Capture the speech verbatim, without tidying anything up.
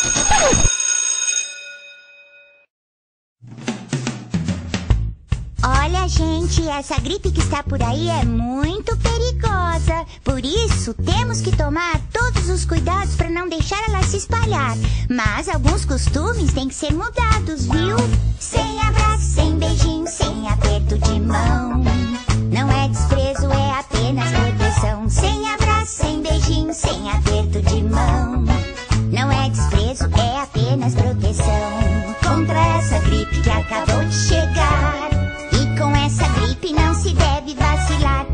Olha, gente, essa gripe que está por aí é muito perigosa. Por isso, temos que tomar todos os cuidados para não deixar ela se espalhar. Mas alguns costumes têm que ser mudados, viu? Sem abraço, sem beijinho, sem aperto de mão. Não é desprezo, é apenas proteção. Sem abraço, sem beijinho, sem aperto de mão. Não é desprezo, é apenas proteção. Contra essa gripe que acabou de chegar. Com essa gripe não se deve vacilar.